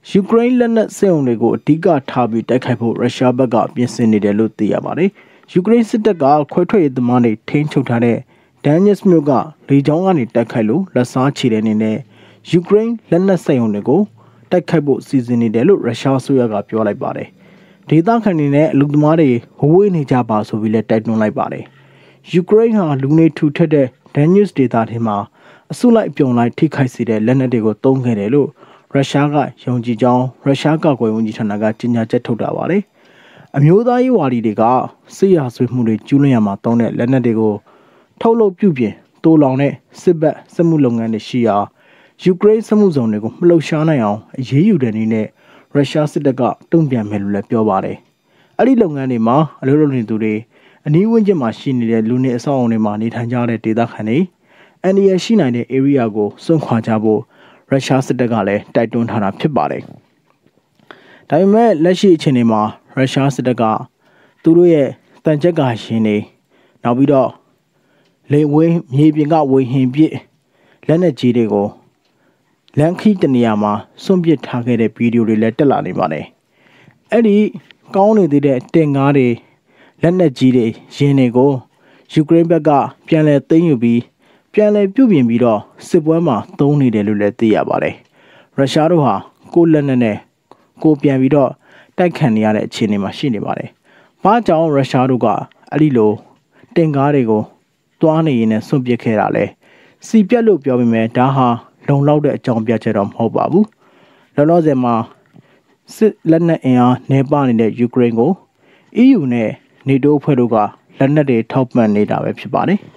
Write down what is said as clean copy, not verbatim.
ယူကရိန်းလက်နက်စစ်အုံတွေကိုအဓိကထားပြီးတိုက်ခိုက်ဖို့ရုရှားဘက်ကပြင်ဆင်နေတယ်လို့သိရပါတယ်။ယူကရိန်းစစ်တပ်ကခွဲထွက်ရေးသမားတွေထိန်းချုပ်ထားတဲ့ဒန်ညက်စ်မြို့ကလေကြောင်းကနေတိုက်ခိုက်လို့လက်စားချေတဲ့အနေနဲ့ယူကရိန်းလက်နက်စစ်အုံတွေကိုတိုက်ခိုက်ဖို့စီစဉ်နေတယ်လို့ရုရှားအစိုးရကပြောလိုက်ပါတယ်။ဒေသခံတွေနဲ့လူသမားတွေဝေးနေကြပါဆိုပြီးလည်းတိုက်တွန်းလိုက်ပါတယ်။ယူကရိန်းဟာလူနေထူထပ်တဲ့ဒန်ညက်စ်ဒေသထဲမှာအစုလိုက်အပြုံလိုက်ထိခိုက်စေတဲ့လက်နက်တွေကိုသုံးခဲ့တယ်လို့ရုရှားကယုံကြည်ကြောင်းရုရှားကာကွယ်ရေးဝန်ကြီးဌာနကကြေညာချက်ထုတ်တာပါတယ်။အမျိုးသားရေးဝါဒီတွေကစစ်ရာဇဝတ်မှုတွေကျူးလွန်ရမှာတောင်းတဲ့လက်နက်တွေကိုထုတ်လုပ်ပြုပြင်တိုးလောင်တဲ့စစ်ဘက်စစ်မှုလုပ်ငန်းတွေရှိရာယူကရိန်းစစ်မှုဆောင်တွေကိုမလှုပ်ရှားနိုင်အောင်အရေးယူတဲ့နည်းနဲ့ရုရှားစစ်တပ်ကတုံ့ပြန်မယ်လို့လည်းပြောပါတယ်။အဲ့ဒီလုပ်ငန်းတွေမှာအလုပ်လုပ်နေသူတွေအနည်းဝန်းကျင်မှာရှိနေတဲ့လူနေအဆောက်အအုံတွေမှာနေထိုင်ကြတဲ့ဒေသခံတွေအန်ဒီရရှိနိုင်တဲ့ area ကိုစွန့်ခွာကြဖို့ရုရှားစစ်တပ်ကလည်းတိုက်တွန်းထားတာဖြစ်ပါတယ်။ဒါပေမဲ့လက်ရှိအခြေအနေမှာရုရှားစစ်တပ်ကသူတို့ရဲ့တန်ကြပ်ကာရှင်တွေနောက်ပြီးတော့လေဝင်းမြေပြင်ကဝေဟင်ပစ်လက်နက်ကြီးတွေကိုလန်ခီတနေရာမှာစွန့်ပစ်ထားခဲ့တဲ့ဗီဒီယိုတွေလည်းတက်လာနေပါတယ်။အဲ့ဒီကောင်းနေသေးတဲ့တင်ကားတွေလက်နက်ကြီးတွေရင်းတွေကိုယူကရိန်းဘက်ကပြန်လည်သိမ်းယူပြီးပြန်လည်ပြုပြင်ပြီးတော့စစ်ပွဲမှာသုံးနေတယ်လို့လည်းသိရပါတယ်။ရုရှားတို့ဟာကိုယ်လက်နက်နဲ့ကိုပြန်ပြီးတော့တိုက်ခတ်နေရတဲ့အခြေအနေမှာရှိနေပါတယ်။ဘာကြောင့်ရုရှားတို့ကအဲ့ဒီလိုတင်ကားတွေကိုတွားနေရင်းနဲ့စွန့်ပစ်ခဲ့တာလဲ။စီပြက်လို့ပြောပေမဲ့ဒါဟာလုံလောက်တဲ့အကြောင်းပြချက်တော့မဟုတ်ပါဘူး။လောလောဆယ်မှာစစ်လက်နက်အင်အားနှဲပါနေတဲ့ယူကရိန်းကို EU နဲ့ NATO အဖွဲ့တို့ကလက်နက်တွေထောက်ပံ့နေတာပဲဖြစ်ပါတယ်။